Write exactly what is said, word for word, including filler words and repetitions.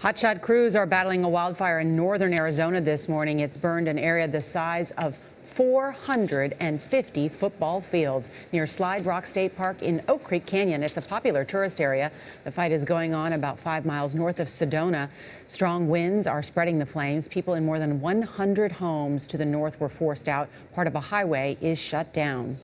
Hotshot crews are battling a wildfire in northern Arizona this morning. It's burned an area the size of four hundred fifty football fields near Slide Rock State Park in Oak Creek Canyon. It's a popular tourist area. The fight is going on about five miles north of Sedona. Strong winds are spreading the flames. People in more than one hundred homes to the north were forced out. Part of a highway is shut down.